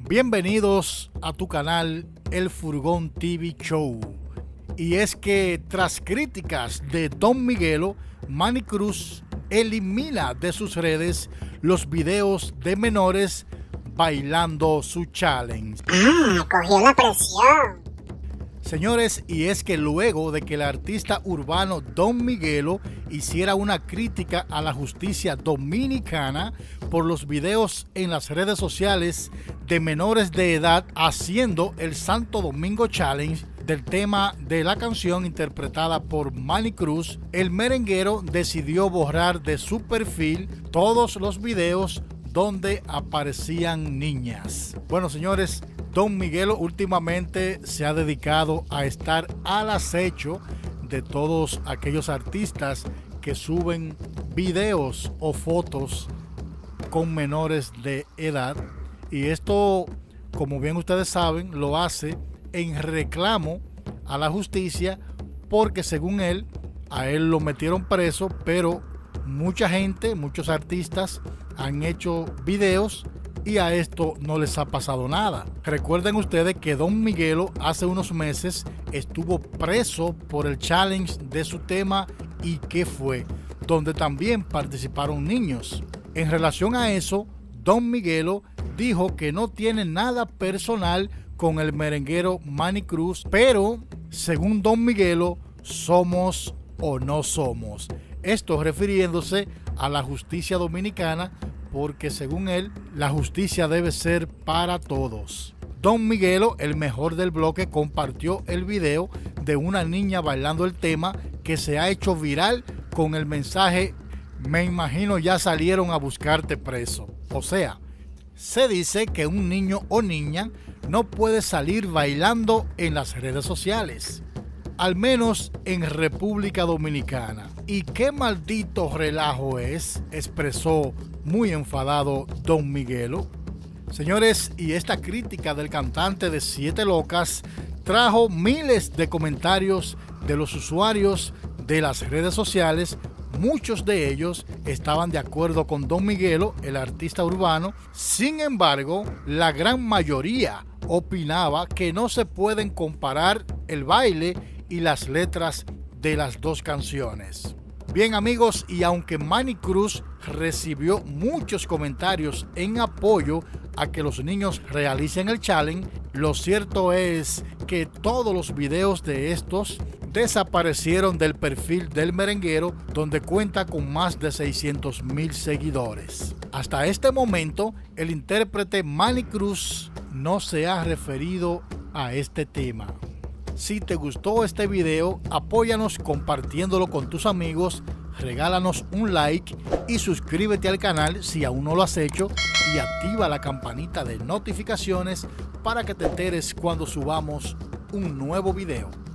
Bienvenidos a tu canal El Furgón TV Show. Y es que tras críticas de Don Miguelo, Manny Cruz elimina de sus redes los videos de menores bailando su challenge. Cogió la presión. Señores, y es que luego de que el artista urbano Don Miguelo hiciera una crítica a la justicia dominicana por los videos en las redes sociales de menores de edad haciendo el Santo Domingo Challenge del tema de la canción interpretada por Manny Cruz, el merenguero decidió borrar de su perfil todos los videos donde aparecían niñas. Bueno, señores, Don Miguelo últimamente se ha dedicado a estar al acecho de todos aquellos artistas que suben videos o fotos con menores de edad, y esto, como bien ustedes saben, lo hace en reclamo a la justicia porque según él, a él lo metieron preso, pero mucha gente, muchos artistas han hecho videos y a esto no les ha pasado nada. Recuerden ustedes que Don Miguelo hace unos meses estuvo preso por el challenge de su tema ¿Y qué fue?, donde también participaron niños. En relación a eso, Don Miguelo dijo que no tiene nada personal con el merenguero Manny Cruz, pero según Don Miguelo, somos o no somos. Esto refiriéndose a la justicia dominicana, porque según él, la justicia debe ser para todos. Don Miguelo, el mejor del bloque, compartió el video de una niña bailando el tema que se ha hecho viral con el mensaje: me imagino ya salieron a buscarte preso. O sea, se dice que un niño o niña no puede salir bailando en las redes sociales, al menos en República Dominicana. ¿Y qué maldito relajo es?, expresó muy enfadado Don Miguelo. Señores, y esta crítica del cantante de Siete Locas trajo miles de comentarios de los usuarios de las redes sociales. Muchos de ellos estaban de acuerdo con Don Miguelo, el artista urbano. Sin embargo, la gran mayoría opinaba que no se pueden comparar el baile y las letras de las dos canciones. Bien, amigos, y aunque Manny Cruz recibió muchos comentarios en apoyo a que los niños realicen el challenge, lo cierto es que todos los videos de estos desaparecieron del perfil del merenguero, donde cuenta con más de 600,000 seguidores. Hasta este momento, el intérprete Manny Cruz no se ha referido a este tema. Si te gustó este video, apóyanos compartiéndolo con tus amigos, regálanos un like y suscríbete al canal si aún no lo has hecho, y activa la campanita de notificaciones para que te enteres cuando subamos un nuevo video.